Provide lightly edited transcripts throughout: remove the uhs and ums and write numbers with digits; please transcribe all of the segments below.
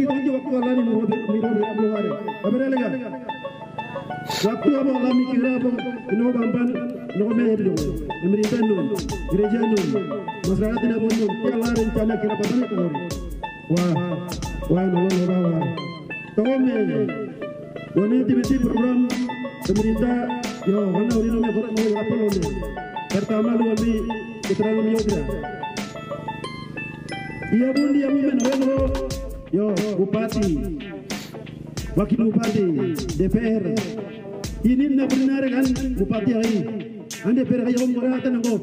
itu waktu Allah ni miru abluare. Abere lega. Waktu apa Allah mikir apa? Ino bamban, ino meher dong. Pemerintah dong, gereja dong, masyarakat tidak boleh. Allah rencana kira apa ni kau? Wah, nolong wah. Kau Wani tiba-tiba program pemerintah, yo, mana orang nak korang mau apa lagi? Pertama lu ambil keterangan yoga. Ia pun dia menolak, yo, bupati, wakil bupati, DPR. Ini nak benar kan bupati hari. Anda DPR kaya orang orang tenanggo.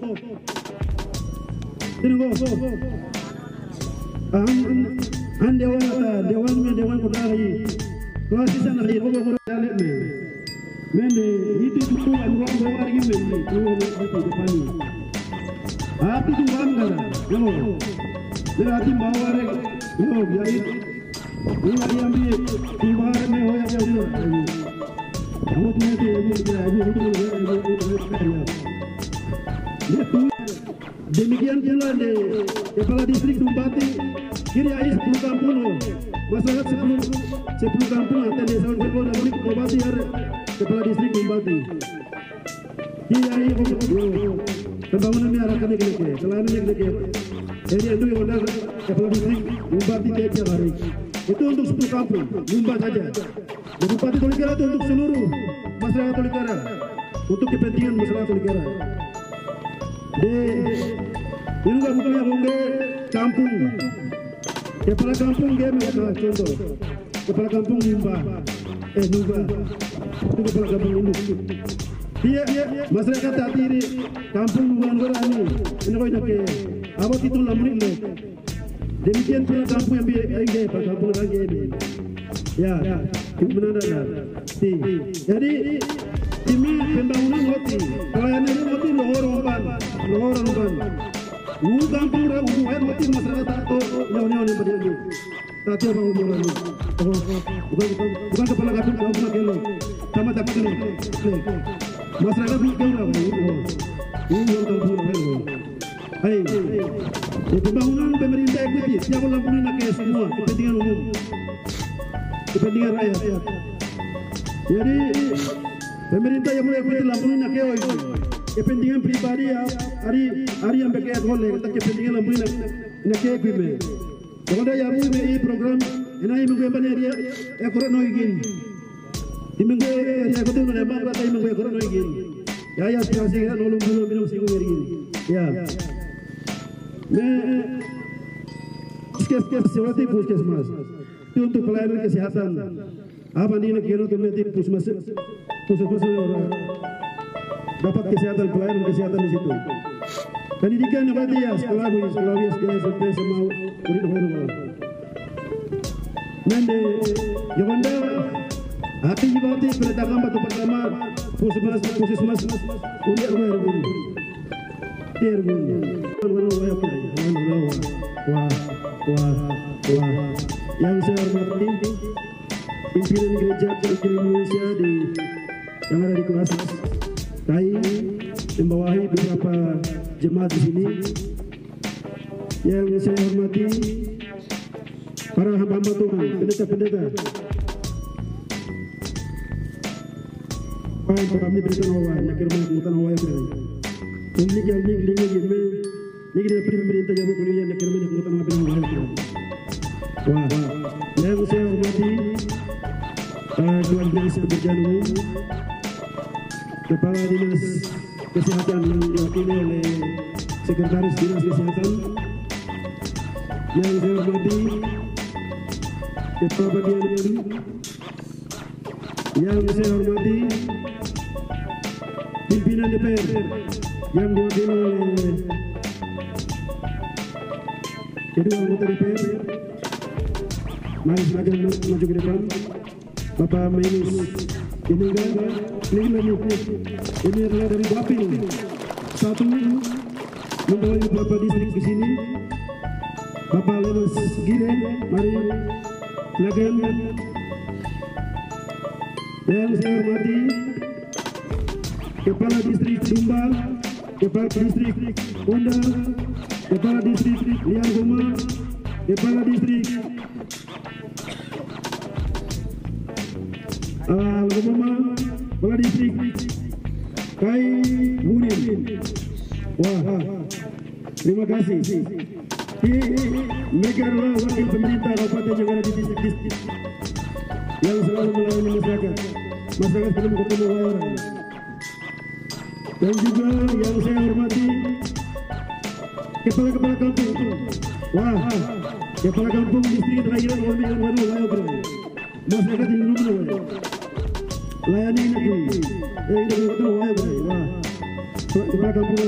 Dewan kota hari. Kalau sisa nak hidup orang dalam mende itu tu orang lagi mende tu depan ni. Api tu bang kan? Yo, berarti bawa rek. Yo, jadi ini lagi ambil di luar ni hoya jauh. Kamu tu nanti ini dia tu demikian pula de kepala distrik Dumpati kiri air 10 kampung masyarakat 10 kampung atau desa Onpelo dan Mulik Dumpati ada kepala distrik Dumpati kiri air pembangunan ni arahkan ke selain ni ke jadi itu yang ada kepala distrik Dumpati tiap hari itu untuk 10 kampung Dumpat saja Bupati Tolikara itu untuk seluruh masyarakat Tolikara untuk kepentingan masyarakat Tolikara. Ini juga bukan yang kampung. Kepala kampung dia mereka contoh. Kepala kampung Nimba, Nimba. Itu kepala kampung induk. Dia masyarakat tadi ini kampung Nuan ini. Ini kau nak ke? Apa itu lamunin le? Demikian pula kampung yang biaya kampung lagi ini. Ya, benar ada. Jadi ini pembangunan hoti, pelayanan hoti lohor umpan. Kampung ragu, hoti masyarakat tato, nyawa ni berdiri. Tadi apa umuran ni? Bukan kepala kampung kelo, sama tak kelo. Masyarakat bukan ragu, ini orang kampung kelo. Hai, pembangunan pemerintah ikuti, siapa lampunin nak semua kepentingan umum. Kepentingan rakyat. Jadi pemerintah yang mulai ikuti lampunin nak itu kepentingan pribadi ya hari yang berkait oleh kita kepentingan lampunin nak itu. Kalau dah yang ini program ini minggu apa ni dia ekoran noigin. Di minggu dia kau tu nak apa kata minggu ekoran noigin. Ya siapa kan ulung minum singgung begini. Ya. Kes sewati puskesmas. Itu untuk pelayanan kesehatan. Apa ni nak kira tu nanti puskesmas orang dapat kesehatan pelayanan kesehatan di situ. Pendidikan yang berarti ya sekolah biasa SMP sama murid orang. Mende Yonda hati berarti perdagangan batu pertama puskesmas uliak berguna. Wah. Yang saya hormati pimpinan gereja Kristen Indonesia yang ada di kelas KAI membawahi beberapa jemaat di sini. Yang saya hormati para hamba-hamba Tuhan, pendeta-pendeta. Para kami berikan awal, nak kira mengutan awal yang berani. Ini yang ini dia pemerintah jamu kuliah nak kira mengutan awal yang berani. Wah, yang saya hormati Tuan Dinas Pekerjaan Umum, Kepala Dinas Kesehatan yang diwakili oleh Sekretaris Dinas Kesehatan. Yang saya hormati Kepala Bagian Ini. Yang saya hormati pimpinan DPR yang diwakili oleh kedua anggota DPR. Mari silakan maju ke depan. Bapak Mainis ini adalah dari Bapil. Satu membawa beberapa distrik ke sini. Bapak Lemas Gire, mari silakan. Yang saya hormati Kepala Distrik Sumba, Kepala Distrik Honda, Kepala Distrik Liang Goma, Kepala Distrik Lubuma Bala Distrik Kai Bunin. Wah, terima kasih. Mereka adalah wakil pemerintah Kabupaten Jenggara di distrik yang selalu melayani masyarakat. Masyarakat belum ketemu orang. Dan juga yang saya hormati kepala-kepala kampung. Wah, kepala kampung distrik terakhir masyarakat di rumah. Layani ini ini ketemu wah, kepala kampung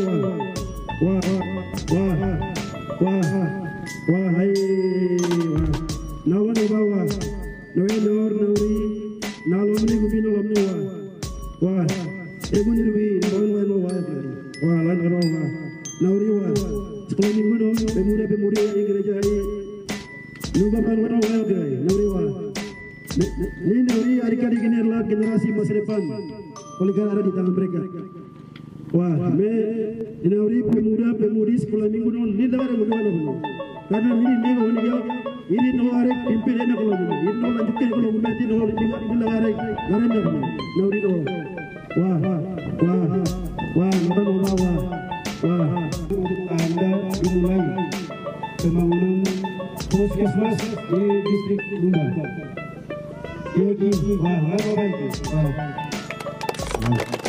hai nawan bawa nawan nauri nalon ni gubino lamni wah egun ni nawan wah lan wah nauri sekolah minggu dong pemuda yang gereja hari lupa kan nauri ini nauri adik-adik ini adalah generasi masa depan oleh karena ada di tangan mereka. Wah, ini nauri pemudi sekolah minggu dong ini dah ada mana karena ini nawarek pimpin kalau ini lanjutkan kalau nanti ini nawarek nauri dong. Wah, Anda dimulai pembangunan puskesmas di distrik Lumba. Baik.